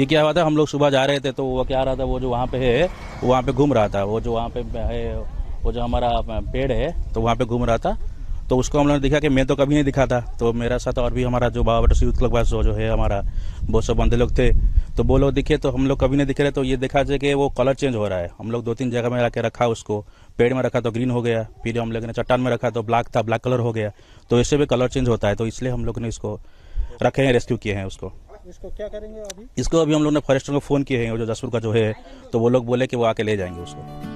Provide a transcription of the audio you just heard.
ये क्या हुआ था, हम लोग सुबह जा रहे थे तो वो क्या रहा था, वो जो वहाँ पे है वो वहाँ पे घूम रहा था, वो जो वहाँ पे है वो जो हमारा पेड़ है तो वहाँ पे घूम रहा था। तो उसको हम लोगों ने देखा कि मैं तो कभी नहीं दिखा था, तो मेरा साथ और भी हमारा जो बाबा यूथ क्लब का जो है हमारा बहुत सब बंदे लोग थे, तो वो लोग दिखे तो हम लोग कभी नहीं दिख रहे। तो ये देखा जाए कि वो कलर चेंज हो रहा है। हम लोग 2-3 जगह में आके रखा उसको, पेड़ में रखा तो ग्रीन हो गया, फिर हम लोग ने चट्टान में रखा तो ब्लैक था, ब्लैक कलर हो गया। तो इससे भी कलर चेंज होता है, तो इसलिए हम लोग ने इसको रखे हैं, रेस्क्यू किए हैं उसको। इसको क्या करेंगे अभी? इसको अभी हम लोग ने फॉरेस्टर को फ़ोन किए हैं, जो जसपुर का जो है, तो वो लोग बोले कि वो आके ले जाएंगे उसको।